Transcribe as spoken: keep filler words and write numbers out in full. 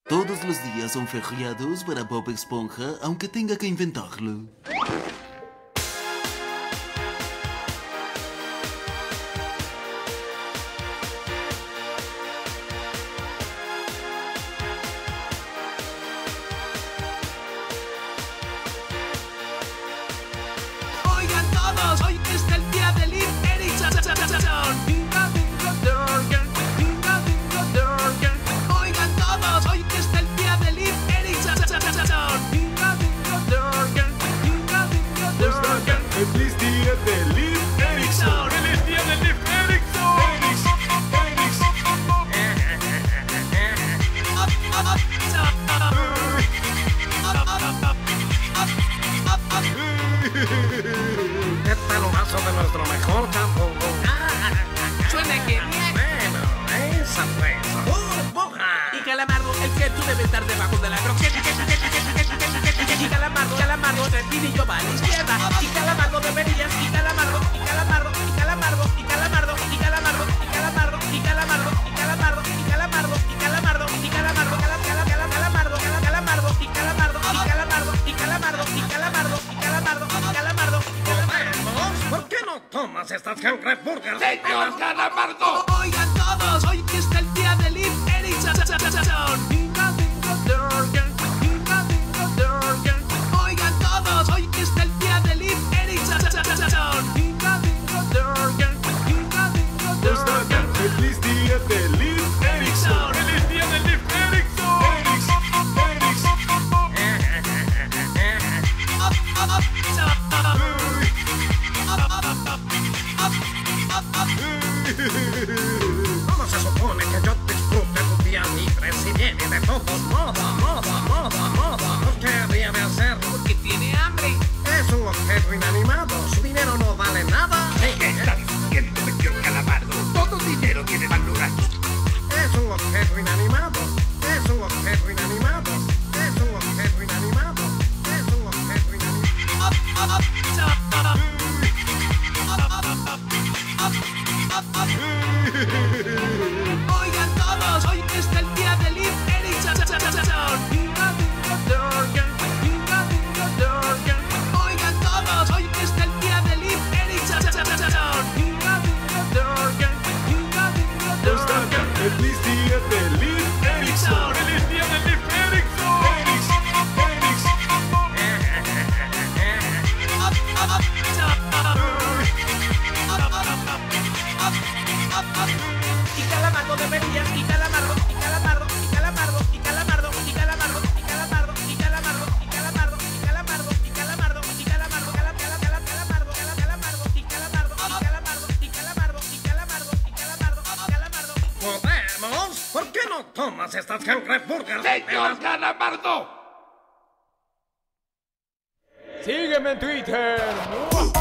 Todos los días son feriados para Bob Esponja, aunque tenga que inventarlo. Oigan todos, hoy es el día de Liv Erikson. Dinga dinga dorgan, dinga dinga dorgan. Oigan todos, hoy es el día de Liv Erikson. Dinga dinga dorgan, dinga dinga dorgan. Feliz día de Liv Erikson. Feliz día de Liv Erikson. Es pelonazo de nuestro mejor campo. Suena genial. Bueno, esa fue esa. ¡Burbuja! Y Calamardo, el que tú debes estar debajo de la croqueta. Y Calamardo, Calamardo, el y yo va a la izquierda. Y Calamardo deberías, y Calamardo, y Calamardo, y Calamardo, y Calamardo, y Calamardo, y Calamardo, y Calamardo, y Calamardo, y Calamardo, y Calamardo, y Calamardo, Calamardo, Calamardo, y Calamardo, y Calamardo, y Calamardo, y Calamardo, y Calamardo, y Calamardo, y Calamardo. ¿Por qué no tomas estas cangreburgers? ¡Señor Calamardo! Oigan todos, hoy es el día de Liv Erikson. Dinga dinga dorgan, dinga dinga dorgan. Oigan todos, hoy es el día de Liv Erikson. Dinga dinga dorgan, dinga dinga dorgan. Feliz día de Liv Erikson. Feliz día de Liv Erikson. ¿Cómo se supone que yo disfrute un día libre si viene de todos modos, modos, modos, modos? ¿Por qué habría de hacerlo? Porque tiene hambre. Es un objeto inanimado, su dinero no vale nada. ¿Qué está diciendo, señor Calamardo? Todo dinero tiene valor aquí. Es un objeto inanimado, es un objeto inanimado, es un objeto inanimado, es un objeto inanimado. Oigan todos, hoy es el día de Liv Erikson. Dinga dinga dorgan, dinga dinga dorgan. Oigan todos, hoy es el día de Liv Erikson. Dinga dinga dorgan, dinga dinga dorgan. Feliz día de Liv Erikson. Feliz día de Liv Erikson. Y Calamardo deberías, y Calamardo, y Calamardo, y Calamardo, y Calamardo, y Calamardo, y Calamardo, y Calamardo, y Calamardo, y Calamardo, y Calamardo, y Calamardo, Calamardo, Calamardo, Calamardo, y Calamardo, y Calamardo, y Calamardo, y Calamardo, y Calamardo, Calamardo. ¿Podemos? ¿Por qué no tomas estas cangreburgers? ¡Señor Calamardo! Sígueme en Twitter.